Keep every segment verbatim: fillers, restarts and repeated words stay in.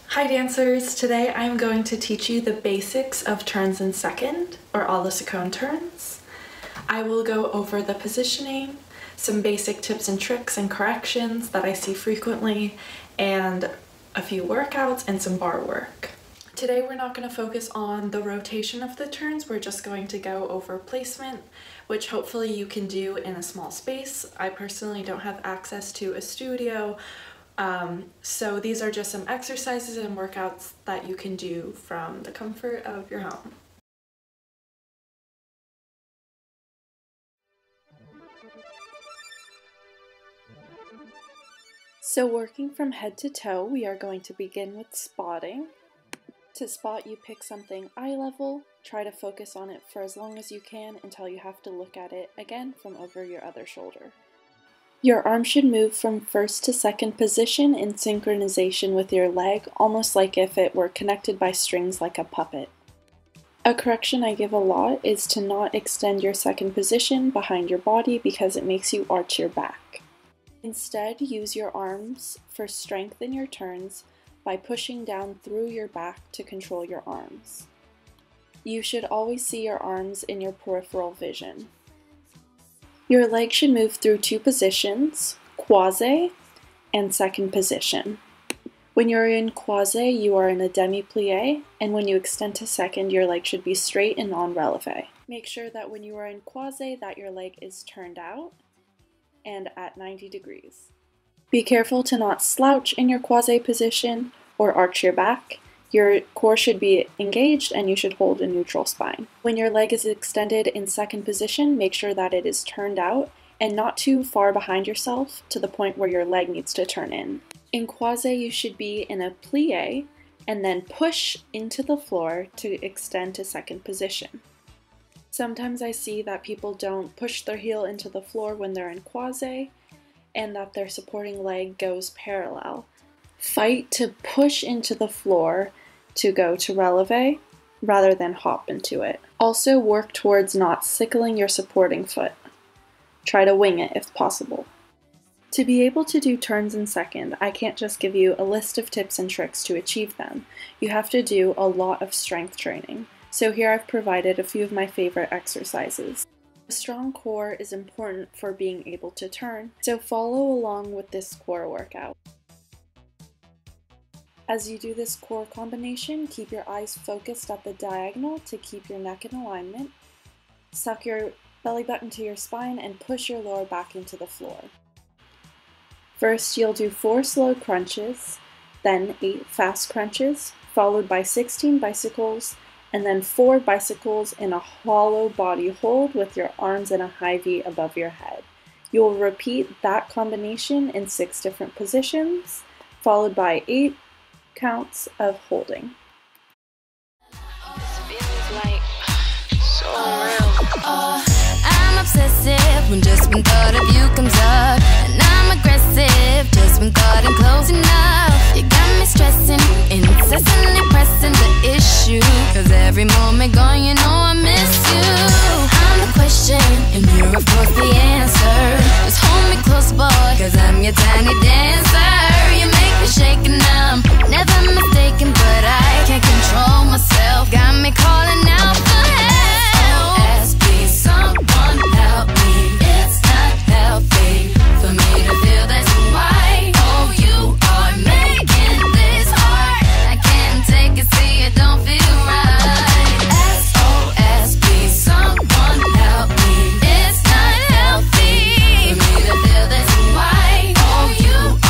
Hi dancers! Today I'm going to teach you the basics of turns in Seconde, or all the Seconde turns. I will go over the positioning, some basic tips and tricks and corrections that I see frequently, and a few workouts and some bar work. Today we're not going to focus on the rotation of the turns, we're just going to go over placement, which hopefully you can do in a small space. I personally don't have access to a studio, um, so these are just some exercises and workouts that you can do from the comfort of your home. So working from head to toe, we are going to begin with spotting. To spot, you pick something eye level, try to focus on it for as long as you can until you have to look at it again from over your other shoulder. Your arm should move from first to second position in synchronization with your leg, almost like if it were connected by strings like a puppet. A correction I give a lot is to not extend your second position behind your body because it makes you arch your back. Instead, use your arms for strength in your turns by pushing down through your back to control your arms. You should always see your arms in your peripheral vision. Your leg should move through two positions, croisé and second position. When you're in croisé, you are in a demi-plie, and when you extend to second, your leg should be straight and non-releve. Make sure that when you are in croisé that your leg is turned out and at ninety degrees. Be careful to not slouch in your croisé position or arch your back. Your core should be engaged and you should hold a neutral spine. When your leg is extended in second position, make sure that it is turned out and not too far behind yourself to the point where your leg needs to turn in. In croisé, you should be in a plie and then push into the floor to extend to second position. Sometimes I see that people don't push their heel into the floor when they're in croisé and that their supporting leg goes parallel. Fight to push into the floor to go to releve rather than hop into it. Also work towards not sickling your supporting foot. Try to wing it if possible. To be able to do turns in Seconde, I can't just give you a list of tips and tricks to achieve them. You have to do a lot of strength training. So here I've provided a few of my favorite exercises. A strong core is important for being able to turn, so follow along with this core workout. As you do this core combination, keep your eyes focused at the diagonal to keep your neck in alignment. Suck your belly button to your spine and push your lower back into the floor. First, you'll do four slow crunches, then eight fast crunches, followed by sixteen bicycles, and then four bicycles in a hollow body hold with your arms in a high V above your head. You will repeat that combination in six different positions, followed by eight counts of holding. I'm obsessive when just one thought of you comes up, and I'm aggressive just when thought I'm close enough. You got me stressing, incessantly pressing the issue, cause every moment gone you know I miss you. I'm the question and you're of course the answer. Just hold me close boy, cause I'm your tiny dancer. You make me shake and I'm never mistaken, but I can't control myself. Got me calling out for help. S O S, please someone help me. It's not healthy for me to feel this way. Oh, you are making this hard. I can't take it, see it don't feel right. S O S, please someone help me. It's not healthy for me to feel this way. Oh, you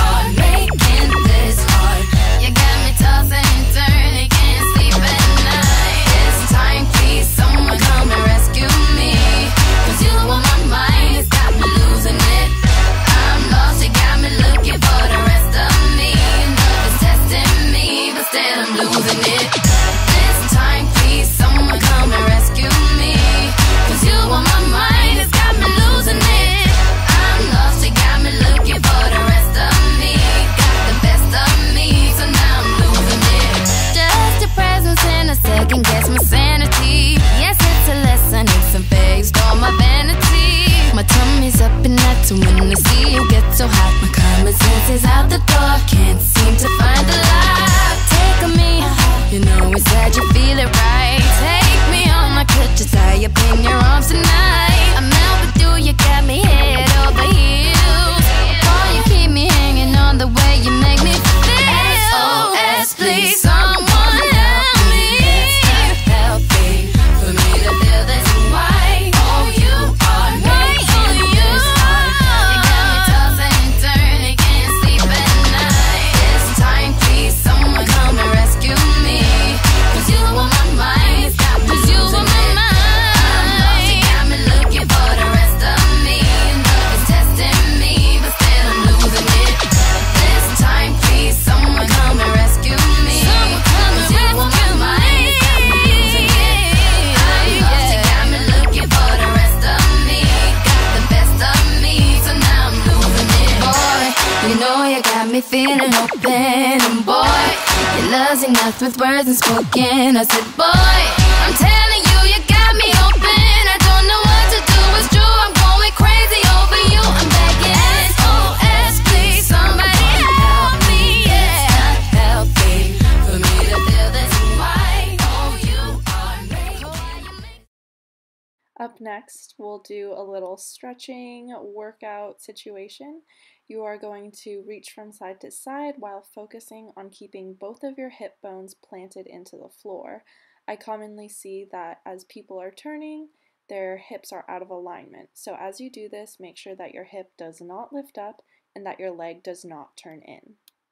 And boy, your love's enough with words unspoken. I said, boy, I'm telling you, you got me open. I don't know what to do, it's true, I'm going crazy over you. I'm begging, S O S, please, somebody help me. Yeah, it's not healthy for me to feel this way. Oh, you are me. Up next, we'll do a little stretching workout situation. You are going to reach from side to side while focusing on keeping both of your hip bones planted into the floor. I commonly see that as people are turning, their hips are out of alignment. So as you do this, make sure that your hip does not lift up and that your leg does not turn in.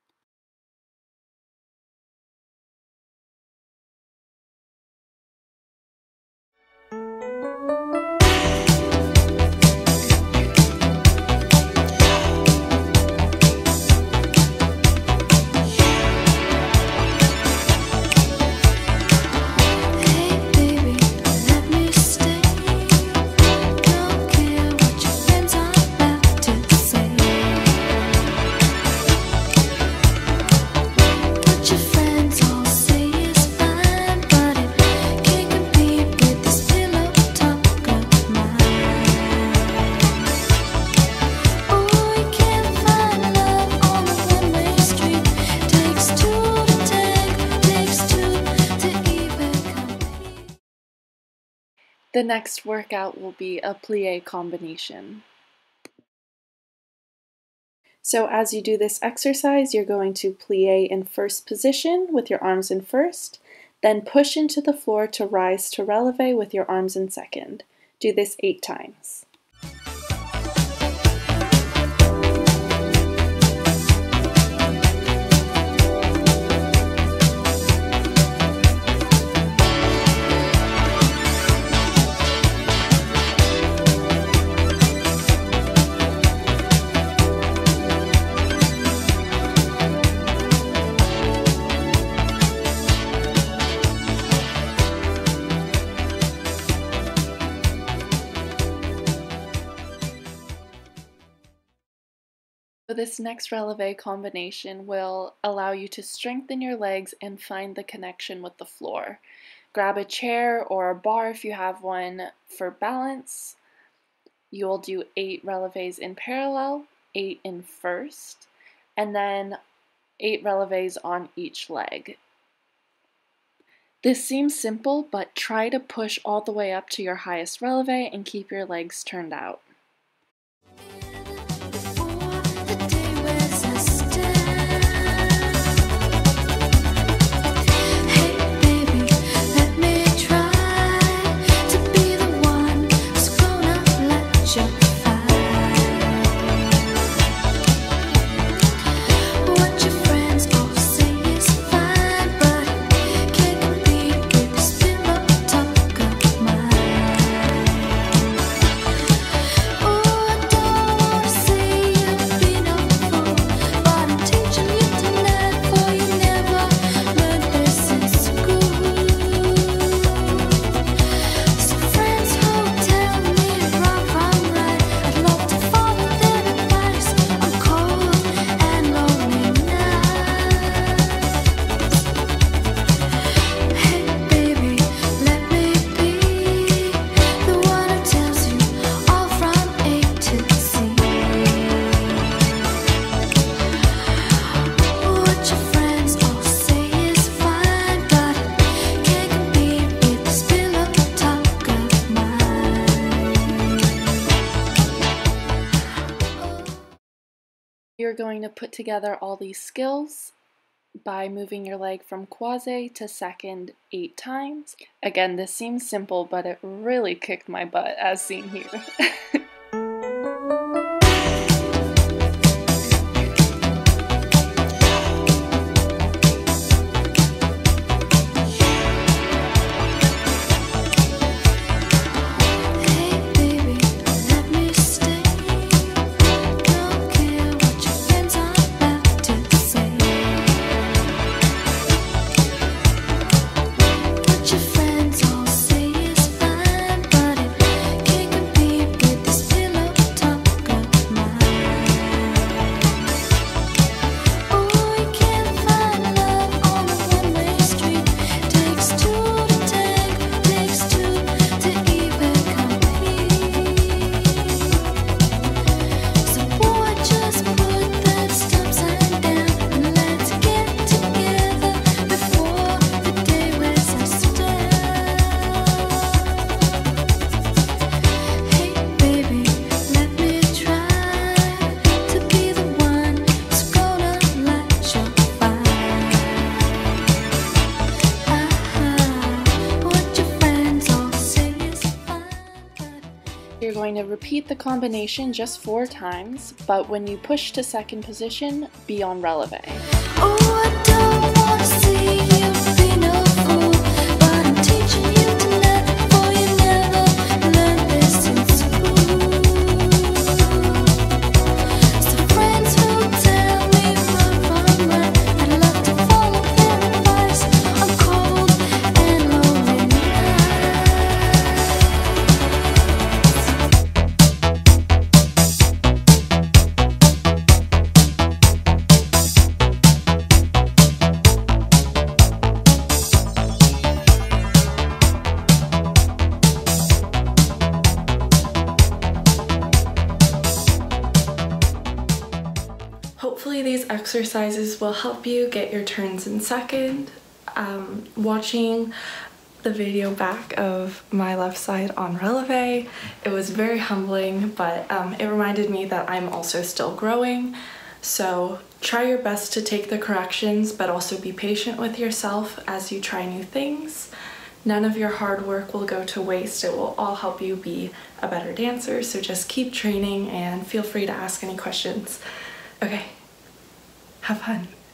The next workout will be a plie combination. So as you do this exercise, you're going to plie in first position with your arms in first, then push into the floor to rise to releve with your arms in second. Do this eight times. So this next releve combination will allow you to strengthen your legs and find the connection with the floor. Grab a chair or a bar if you have one for balance. You'll do eight releves in parallel, eight in first, and then eight releves on each leg. This seems simple, but try to push all the way up to your highest releve and keep your legs turned out. You're going to put together all these skills by moving your leg from quasi to second eight times. Again, this seems simple, but it really kicked my butt as seen here. Your friends all say it's fine, but it can't compete with this going to repeat the combination just four times, but when you push to second position, be on releve. Oh, I don't wanna see you be no fool, but I'm teaching you tonight, for you never learned this in school. So friends who tell me right from right, I'd love to follow their advice on cold and lonely nights. Hopefully these exercises will help you get your turns in second. Um, watching the video back of my left side on releve, it was very humbling, but um, it reminded me that I'm also still growing. So try your best to take the corrections, but also be patient with yourself as you try new things. None of your hard work will go to waste. It will all help you be a better dancer, so just keep training and feel free to ask any questions. Okay, have fun.